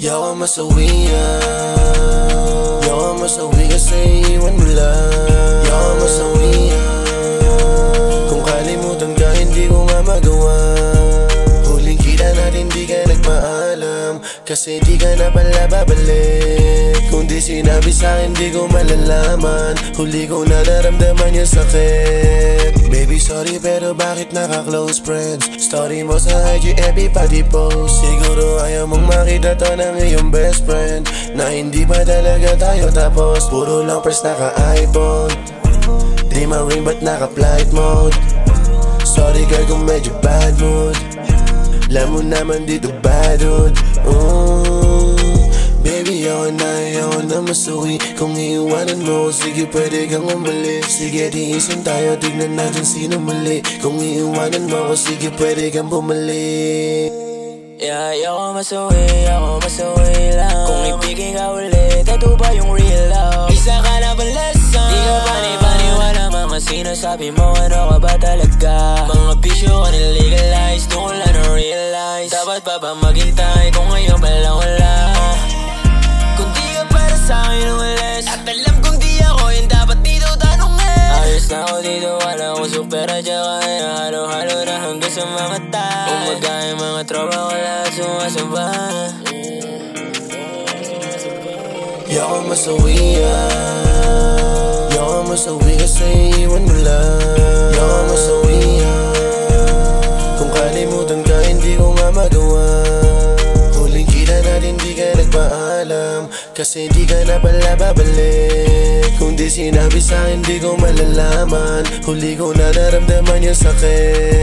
Yawa masawi yan, yawa masawi kasi iwan mo lang. Yawa masawi yan, kung kalimutan ka hindi ko nga magawa. Huling kita natin di ka nagpaalam, kasi di ka na pala babalik. Kung di sinabi sa'kin di ko malalaman, huli ko na naramdaman yung sakit. Baby sorry pero bakit naka-close friends? Story mo sa IG everybody post. Siguro ayaw mong makita to ng iyong best friend, na hindi pa talaga tayo tapos. Puro lang press naka-iPhone, di ma-ring but naka-flight mode. Sorry girl kung medyo bad mood, alam mo naman dito bad hood. Baby ayaw na masuwi. Kung iiwanan mo, sige pwede kang umalis. Sige tiisin tayo, tignan natin sino mali. Kung iiwanan mo, sige pwede kang bumalik. Yeah, ako masuwi lang. Kung ibigay ka ulit, ito ba yung real love? Isa ka na ba lesson? Di ka pani-paniwala mga sinasabi mo, ano ka ba talaga? Mga bisyo ka nilegalize, doon ko lang na-realize. Dapat pa ba maghintay kung ngayon pala wala? Kung di ka para sa'kin umalis, at alam kong di ako yung dapat dito tanongin. Ayos na ako dito, wala akong supera tsaka halo-halo na hanggang sa mga tayo. Umaga yung mga tropa ko lahat sumasamba. Yawa masawi yan, yawa masawi kasi iwan mo lang. Yawa masawi yan, kung kalimutan ka hindi ko nga magawa. Huling kita natin di ka nagpaalam, kasi di ka na pala babalik. Kung di sinabi sa'kin di ko malalaman, huli ko na naramdaman yung sakit.